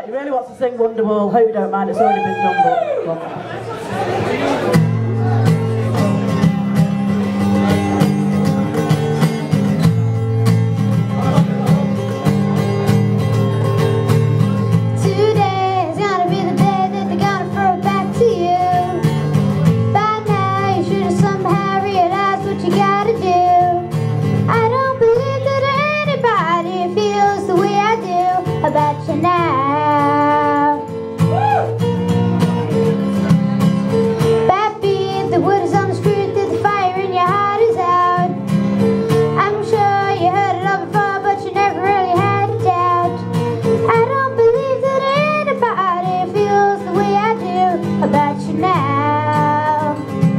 Right, he really wants to sing Wonderwall. Hope you don't mind, it's already been done, but... Well. About you now. Baby, the wood is on the street, that the fire in your heart is out. I'm sure you heard it all before, but you never really had a doubt. I don't believe that anybody feels the way I do about you now.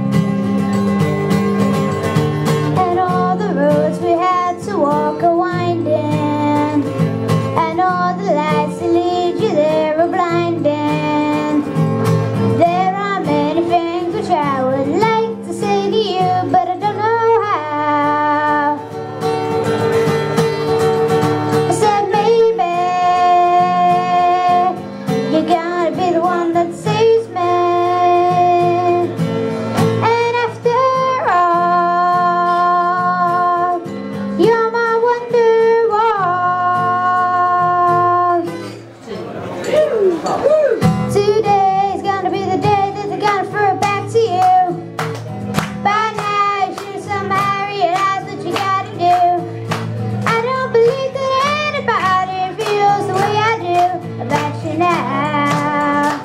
And all the roads we had to walk are winding, the lights that lead you there are blinding. There are many things which I would like to say to you, but I don't know how. I said maybe you're gonna be the one that saves me. And after all, you're my Wonderwall. Today's gonna be the day that they're gonna throw it back to you. By now you should somehow realize what you gotta do. I don't believe that anybody feels the way I do about you now.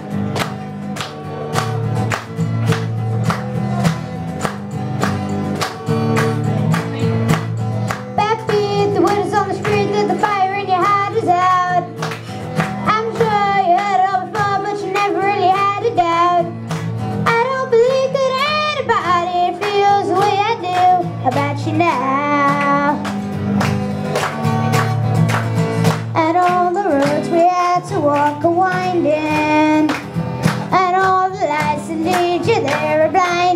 Baby, the wood is on the street, that the fire in your heart is out. I'm sure you heard it all before, but you never really had a doubt. I don't believe that anybody feels the way I do about you now. And all the roads we had to walk are winding, and all the lights that lead you there are blind.